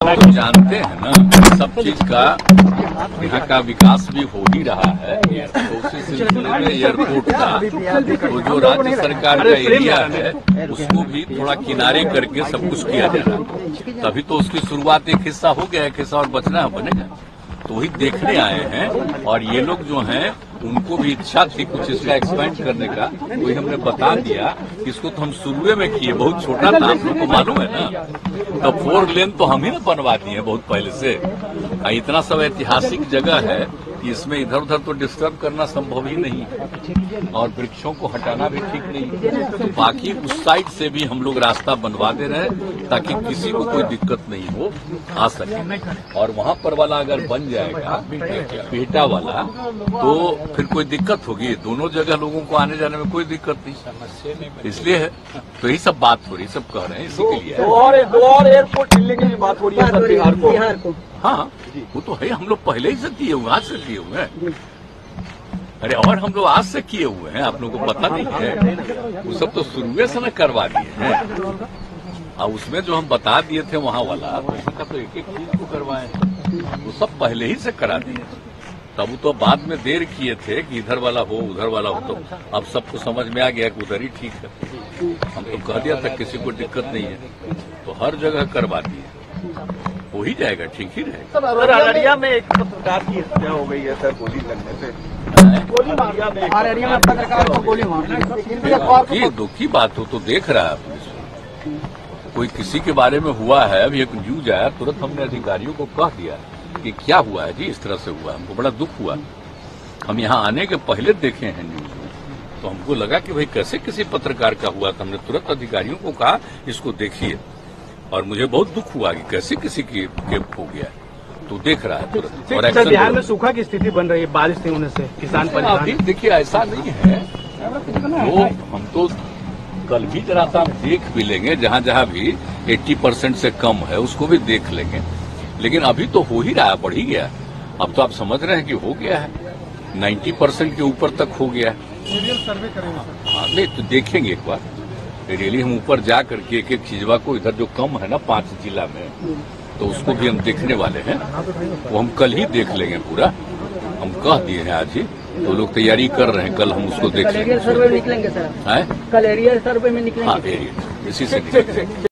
तो जानते हैं ना, सब चीज का यहाँ का विकास भी हो ही रहा है। तो उसी सिलसिले में एयरपोर्ट का तो जो राज्य सरकार का एरिया है उसको भी थोड़ा किनारे करके सब कुछ किया जा रहा है। तभी तो उसकी शुरुआत एक हिस्सा हो गया, एक हिस्सा और बचना है, बनेगा। तो वही देखने आए हैं। और ये लोग जो हैं उनको भी इच्छा थी कुछ इसका एक्सपेंड करने का, वही हमने बता दिया कि इसको तो हम शुरुए में किए, बहुत छोटा था, आप लोग को मालूम है ना। तो 4 लेन तो हम ही ना बनवा दिए बहुत पहले से। इतना सब ऐतिहासिक जगह है कि इसमें इधर उधर तो डिस्टर्ब करना संभव ही नहीं है और वृक्षों को हटाना भी ठीक नहीं है। तो बाकी उस साइड से भी हम लोग रास्ता बनवा दे रहे हैं ताकि किसी को कोई दिक्कत नहीं हो, आ सके। और वहां पर वाला अगर बन जाएगा बिहटा वाला तो फिर कोई दिक्कत होगी, दोनों जगह लोगों को आने जाने में कोई दिक्कत नहीं, इसलिए है। तो यही सब बात हो रही, सब कह रहे हैं इसी के लिए। दो और एयरपोर्ट मिलने की बात हो रही है बिहार को। हाँ, वो तो है, हम लोग पहले ही से किए हुए, आज से किए हुए हैं। अरे और हम लोग आज से किए हुए हैं, आप लोगों को पता नहीं है। वो सब तो शुरुए से करवा दिए हैं। और उसमें जो हम बता दिए थे वहाँ वाला, उसका तो एक एक चीज को करवाए, वो सब पहले ही से करा दिए। तब तो बाद में देर किए थे कि इधर वाला हो उधर वाला हो, तो अब सबको समझ में आ गया कि उधर ही ठीक है। हम तो कह दिया था किसी को दिक्कत नहीं है, तो हर जगह करवा दिए, हो ही जाएगा, ठीक ही रहेगा। सर, अररिया में एक पत्रकार की हत्या हो गई है सर, गोली लगने से। अररिया में पत्रकार को गोली मारना दुख की बात हो तो देख रहा है पुलिस, कोई किसी के बारे में हुआ है। अभी एक न्यूज आया, तुरंत हमने अधिकारियों को कह दिया कि क्या हुआ है जी, इस तरह से हुआ, हमको बड़ा दुख हुआ। हम यहाँ आने के पहले देखे हैं न्यूज में, तो हमको लगा कि भाई कैसे किसी पत्रकार का हुआ, तो हमने तुरंत अधिकारियों को कहा इसको देखिए। और मुझे बहुत दुख हुआ कि कैसे किसी की हो गया, तो देख रहा है तुरंत। और सर, बिहार में सूखा की स्थिति बन रही है, बारिश नहीं होने से किसान परेशान। अभी देखिए ऐसा नहीं है, वो हम तो कल भी जरा सा देख भी लेंगे, जहाँ जहाँ भी 80% से कम है उसको भी देख लेंगे। लेकिन अभी तो हो ही रहा है, बढ़ ही गया। अब तो आप समझ रहे हैं कि हो गया है, 90% के ऊपर तक हो गया है। सर्वे करेंगे। हाँ, नहीं तो देखेंगे एक बार रियली, हम ऊपर जा करके एक एक चीजवा को, इधर जो कम है ना 5 जिला में, तो उसको भी हम देखने वाले हैं। वो हम कल ही देख लेंगे पूरा, हम कह दिए हैं आज ही, तो लोग तैयारी कर रहे हैं, कल हम उसको देख लेंगे। सर्वे में निकलेंगे सर, कल एरिया सर्वे में निकलेंगे। हाँ, इसी से निकलेंगे।